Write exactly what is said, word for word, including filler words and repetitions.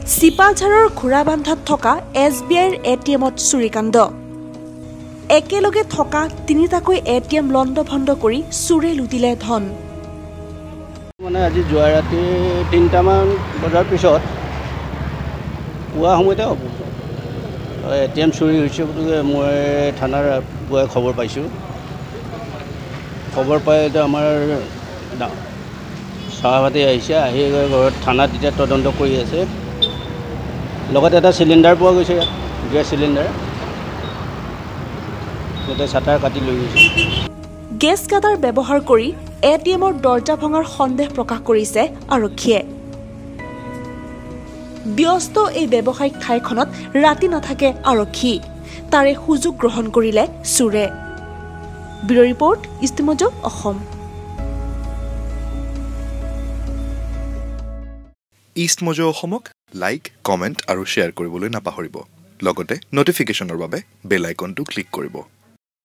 চিপাঝাৰৰ ঘোঁৰাবান্ধাত থকা S B আইৰ এ T এমত চুৰিকাণ্ড। একেলগে থকা তিনিটাকৈ এ টি এম লণ্ডভণ্ড কৰি চুৰে লুটিলে ধন। মানে আজি যোৱা ৰাতি তিনিটামান বজাৰ পিছত পুৱা সময়তে হ'ব এ টি এম চুৰি হৈছে বুলি মই থানাৰ পুৱাই খবৰ পাইছোঁ। খবৰ পাই আমাৰ সভাপতি আহিছে, আহি ঘৰত থানাত এতিয়া তদন্ত কৰি আছে। লগতে এটা চিলিণ্ডাৰ পোৱা গৈছে, গেছ চিলিণ্ডাৰ গোটেই চাটাৰ কাটি লৈ গৈছে। গেছ কাটাৰ ব্যৱহাৰ কৰি এ টি এমৰ দৰ্জা ভঙাৰ সন্দেহ প্ৰকাশ কৰিছে আৰক্ষীয়ে। ব্যস্ত এই ব্যৱসায়িক ঠাইখনত ৰাতি নাথাকে আৰক্ষী, তাৰে সুযোগ গ্ৰহণ কৰিলে চুৰে। Bureau' report, East Mojo Assam. East Mojo অসমক লাইক, কমেণ্ট আৰু শ্বেয়াৰ কৰিবলৈ নাপাহৰিব। লগতে নটিফিকেশ্যনৰ বাবে বেল আইকনটো ক্লিক কৰিব।